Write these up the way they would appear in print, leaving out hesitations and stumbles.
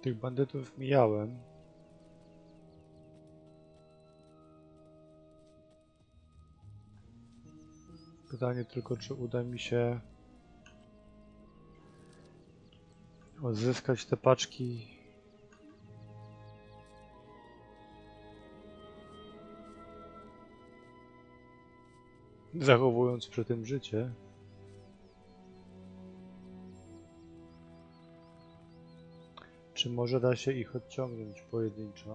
Tych bandytów mijałem. Pytanie tylko, czy uda mi się odzyskać te paczki. Zachowując przy tym życie. Czy może da się ich odciągnąć pojedynczo?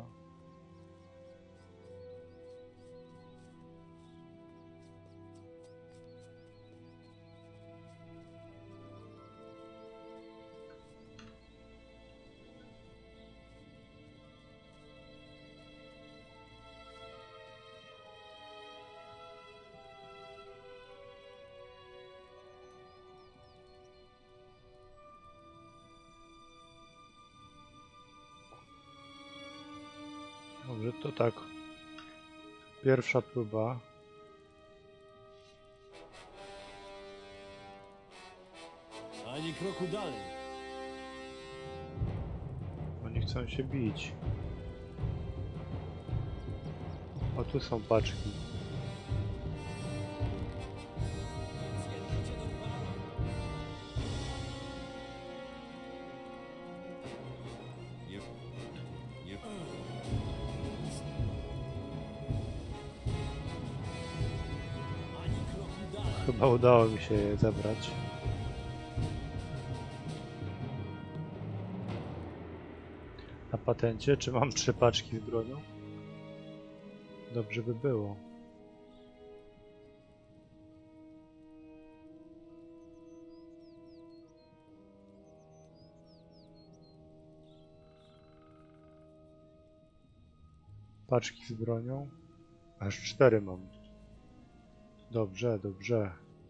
Dobrze, to tak. Pierwsza próba. Ani kroku dalej. Oni chcą się bić. O, tu są paczki. Chyba udało mi się je zebrać. Na patencie, czy mam 3 paczki z bronią? Dobrze by było. Paczki z bronią? Aż 4 mam. Dobrze, dobrze.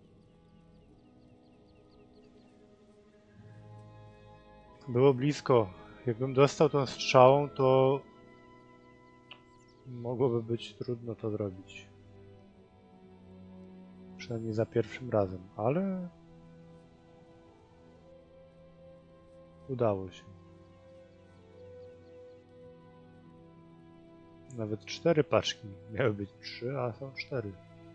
Było blisko. Jakbym dostał tą strzałą, to mogłoby być trudno to zrobić. Przynajmniej za pierwszym razem, ale udało się. Nawet 4 paczki. Miały być 3, a są 4.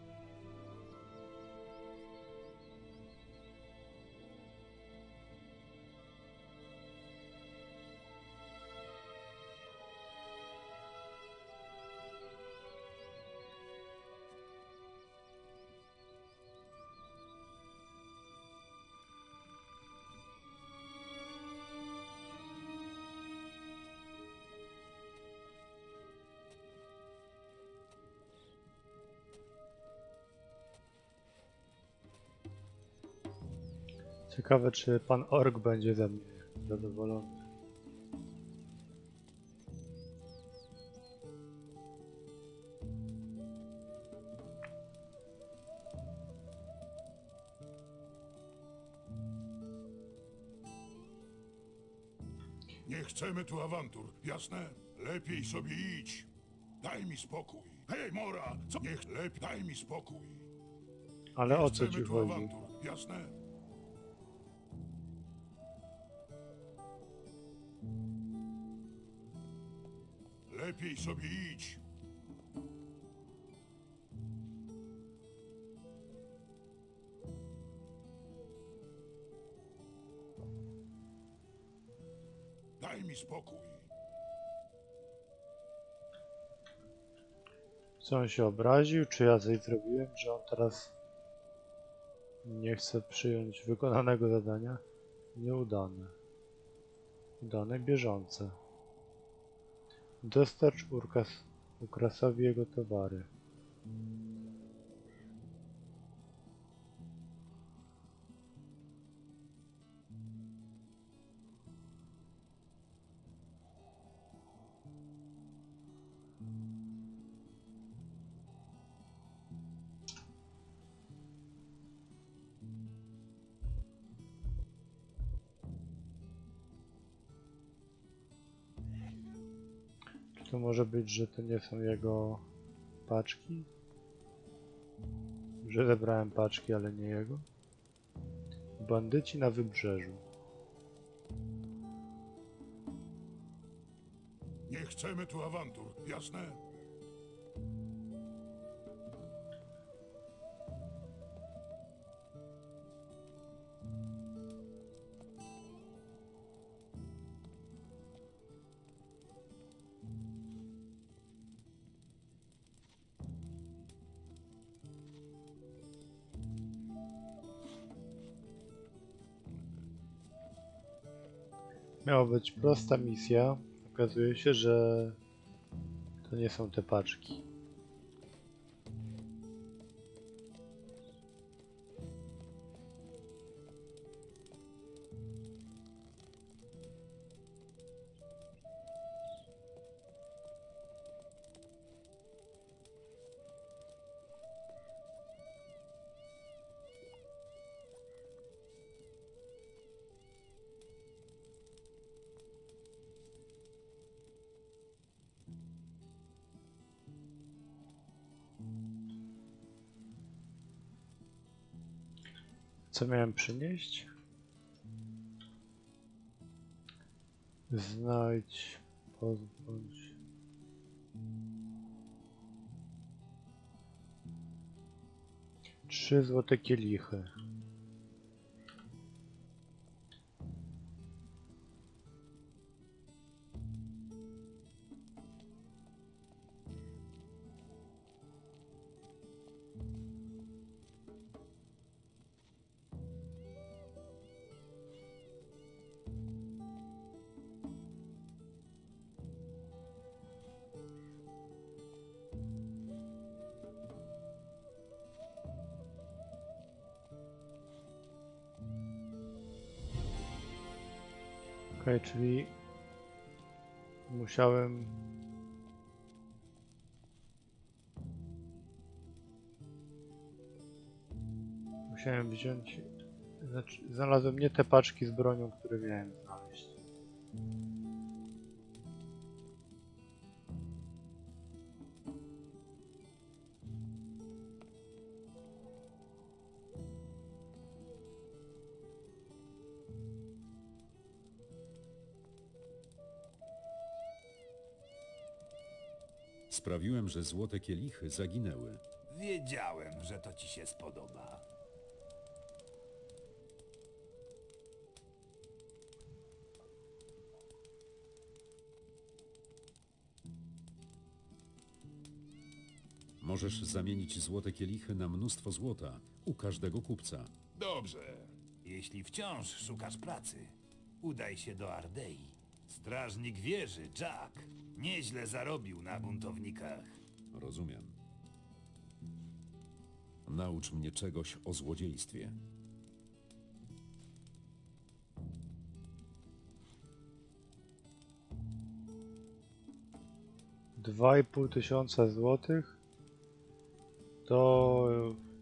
Ciekawe, czy pan Ork będzie ze mnie zadowolony. Nie chcemy tu awantur, jasne? Lepiej sobie idź. Daj mi spokój. Hej, Mora! Co? Niech lepiej. Daj mi spokój. Ale Nie o co chcemy ci tu chodzi? awantur, jasne? Lepiej sobie idź. Daj mi spokój. Co on się obraził? Czy ja coś zrobiłem, że on teraz nie chce przyjąć wykonanego zadania? Nieudane. Udane bieżące. Dostarcz Ukrasowi jego towary. Czy to może być, że to nie są jego paczki? Że zebrałem paczki, ale nie jego? Bandyci na wybrzeżu. Nie chcemy tu awantur, jasne? Miała być prosta misja. Okazuje się, że to nie są te paczki. Co miałem przynieść? Znajdź, pozbądź. Trzy złote kielichy. Okej, czyli musiałem wziąć, znaczy znalazłem nie te paczki z bronią, które miałem znaleźć. Sprawiłem, że złote kielichy zaginęły. Wiedziałem, że to ci się spodoba. Możesz zamienić złote kielichy na mnóstwo złota u każdego kupca. Dobrze. Jeśli wciąż szukasz pracy, udaj się do Ardei. Strażnik wieży, Jack, nieźle zarobił na buntownikach. Rozumiem. Naucz mnie czegoś o złodziejstwie. Dwa i pół tysiąca złotych to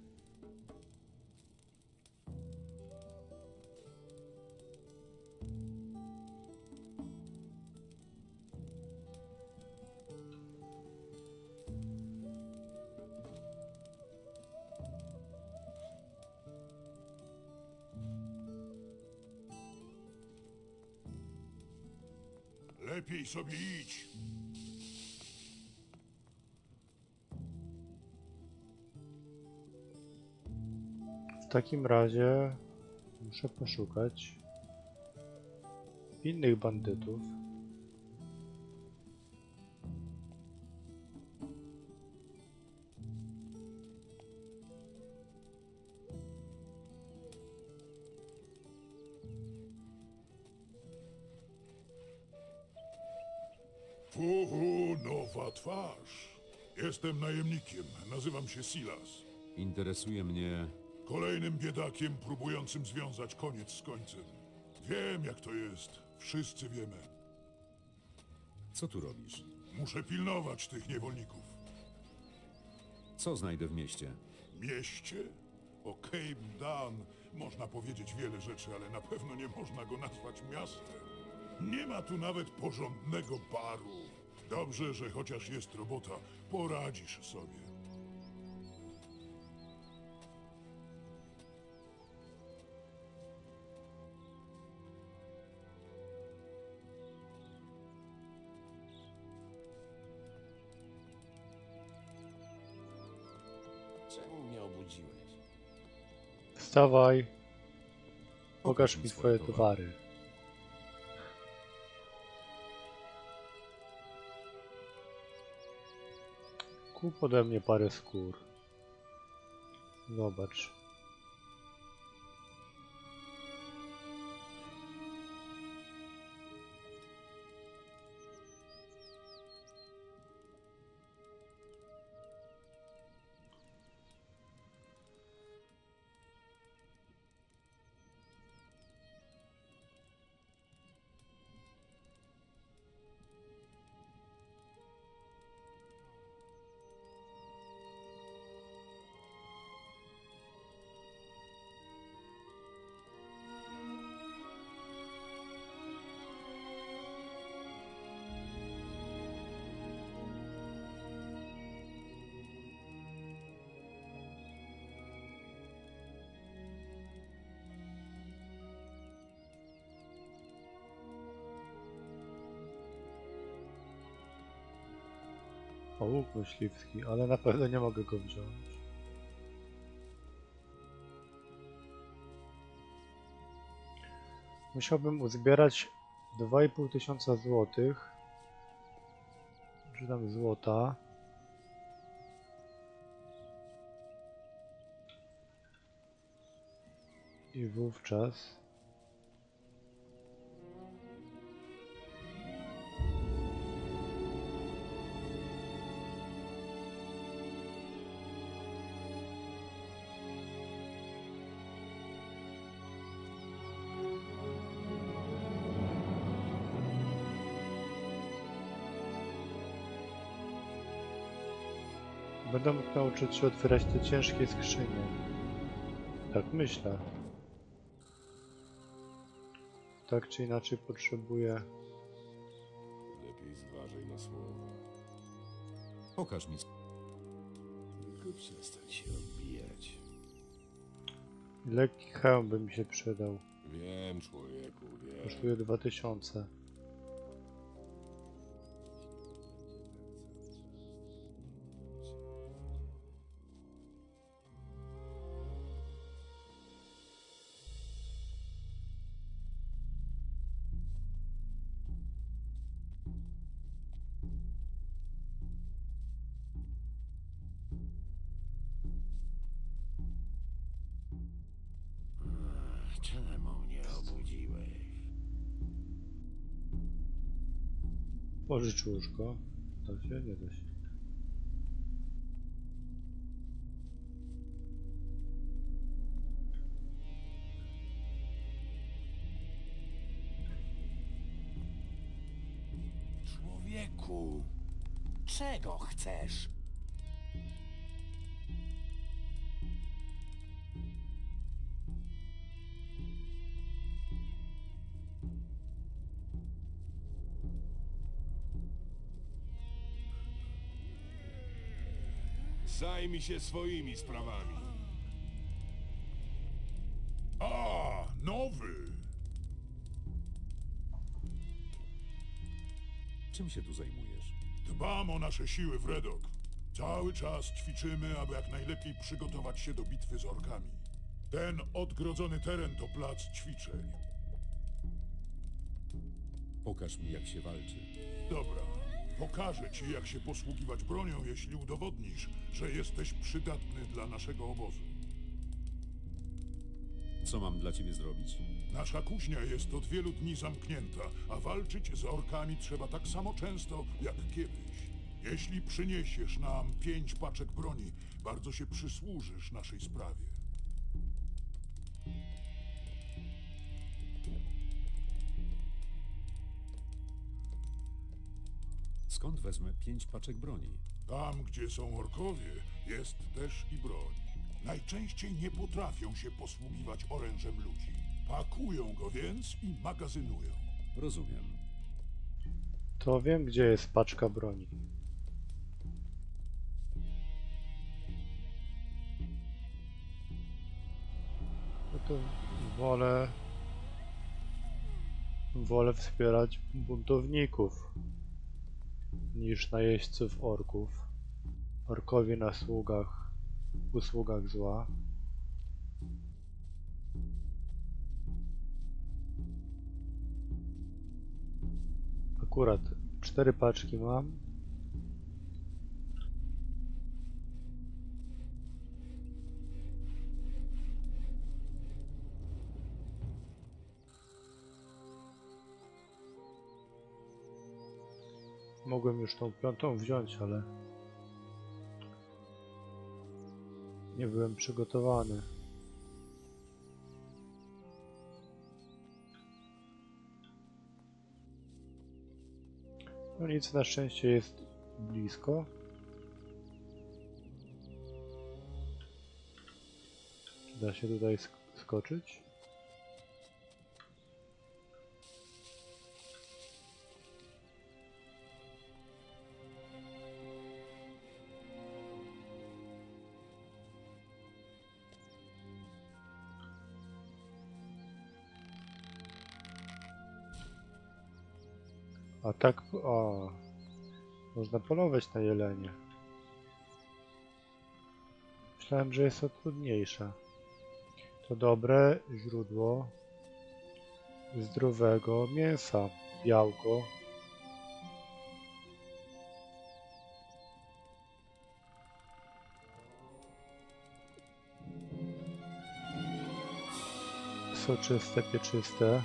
Lepiej sobie idź. w takim razie muszę poszukać innych bandytów. Uhu, nowa twarz. Jestem najemnikiem. Nazywam się Silas. Interesuje mnie... Kolejnym biedakiem próbującym związać koniec z końcem. Wiem, jak to jest. Wszyscy wiemy. Co tu robisz? Muszę pilnować tych niewolników. Co znajdę w mieście? Mieście? O Cape Dan można powiedzieć wiele rzeczy, ale na pewno nie można go nazwać miastem. Nie ma tu nawet porządnego baru. Dobrze, że chociaż jest robota, poradzisz sobie. Czemu mnie obudziłeś? Wstawaj. Pokaż mi swoje towary. Kup ode mnie parę skór. Zobacz. O, łuk myśliwski, ale na pewno nie mogę go wziąć. Musiałbym uzbierać 2500 złotych. Czy tam złota. I wówczas... Będę mógł nauczyć się otwierać te ciężkie skrzynie. Tak myślę. Tak czy inaczej potrzebuję... Lepiej zważaj na słowa. Pokaż mi. Tylko przestań się odbijać. Lekki hełm by mi się przydał. Wiem, człowieku, wiem. Kosztuje 2000. Czemu mnie obudziłeś? Pożycz łóżko. Da się? Nie da się. Człowieku, czego chcesz? Zajmij się swoimi sprawami. A, nowy! Czym się tu zajmujesz? Dbam o nasze siły w Redok. Cały czas ćwiczymy, aby jak najlepiej przygotować się do bitwy z orkami. Ten odgrodzony teren to plac ćwiczeń. Pokaż mi, jak się walczy. Dobra, pokażę ci, jak się posługiwać bronią, jeśli udowodnisz, że jesteś przydatny dla naszego obozu. Co mam dla ciebie zrobić? Nasza kuźnia jest od wielu dni zamknięta, a walczyć z orkami trzeba tak samo często jak kiedyś. Jeśli przyniesiesz nam 5 paczek broni, bardzo się przysłużysz naszej sprawie. Skąd wezmę 5 paczek broni? Tam, gdzie są orkowie, jest też i broń. Najczęściej nie potrafią się posługiwać orężem ludzi. Pakują go więc i magazynują. Rozumiem. To wiem, gdzie jest paczka broni. No to wolę wspierać buntowników niż najeźdźców orków. Orkowie na sługach usługach zła. Akurat 4 paczki mam. Mogłem już tą 5. wziąć, ale nie byłem przygotowany. No nic, na szczęście jest blisko. Da się tutaj skoczyć. A tak, o, można polować na jelenie. Myślałem, że jest to trudniejsze. To dobre źródło zdrowego mięsa, białko. Soczyste, pieczyste.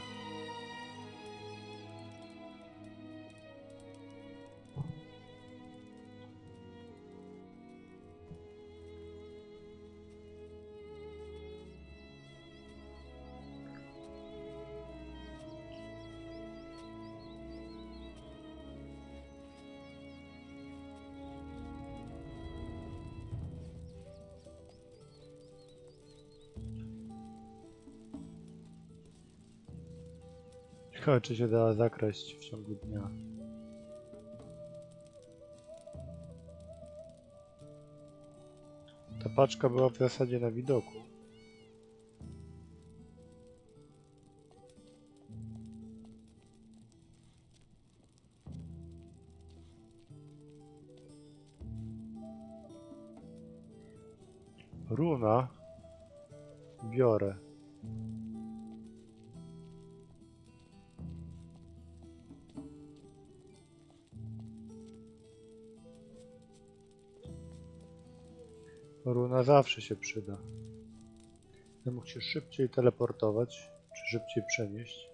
Ciekawe, czy się da zakraść w ciągu dnia. Ta paczka była w zasadzie na widoku. Runa. Biorę. Runa zawsze się przyda. Będę mógł się szybciej teleportować, czy szybciej przenieść.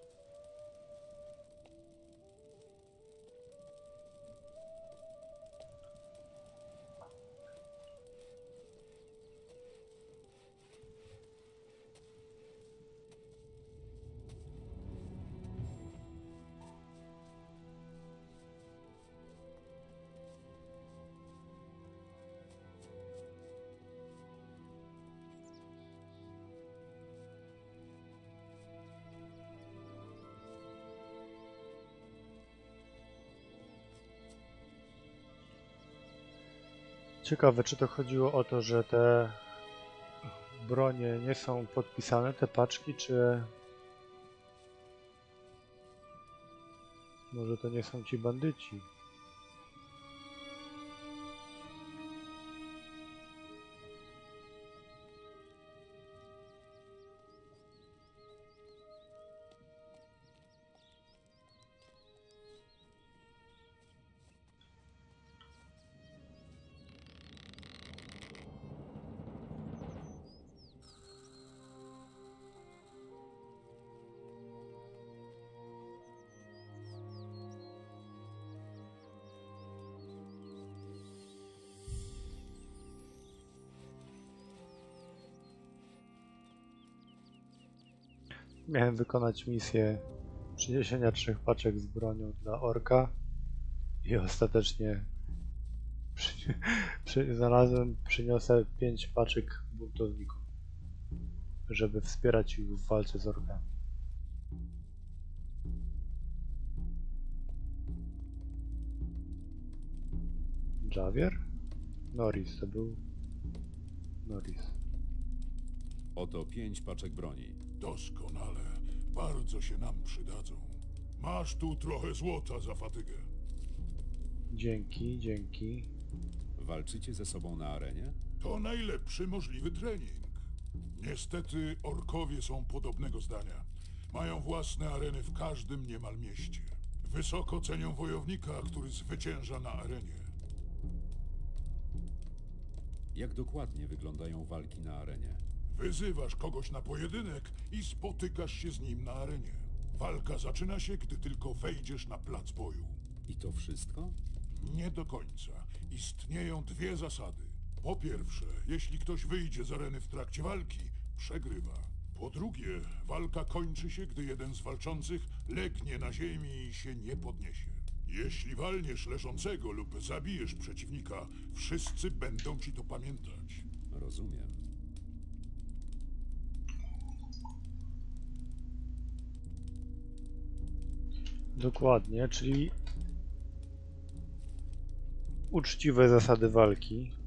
Ciekawe, czy to chodziło o to, że te bronie nie są podpisane, te paczki, czy może to nie są ci bandyci? Miałem wykonać misję przyniesienia 3 paczek z bronią dla orka i ostatecznie przyniosę 5 paczek buntownikom, żeby wspierać ich w walce z orkami. Javier? Norris, to był Norris. Oto 5 paczek broni. Doskonale. Bardzo się nam przydadzą. Masz tu trochę złota za fatygę. Dzięki, dzięki. Walczycie ze sobą na arenie? To najlepszy możliwy trening. Niestety orkowie są podobnego zdania. Mają własne areny w każdym niemal mieście. Wysoko cenią wojownika, który zwycięża na arenie. Jak dokładnie wyglądają walki na arenie? Wyzywasz kogoś na pojedynek i spotykasz się z nim na arenie. Walka zaczyna się, gdy tylko wejdziesz na plac boju. I to wszystko? Nie do końca. Istnieją dwie zasady. Po pierwsze, jeśli ktoś wyjdzie z areny w trakcie walki, przegrywa. Po drugie, walka kończy się, gdy jeden z walczących legnie na ziemi i się nie podniesie. Jeśli walniesz leżącego lub zabijesz przeciwnika, wszyscy będą ci to pamiętać. Rozumiem. Dokładnie, czyli uczciwe zasady walki.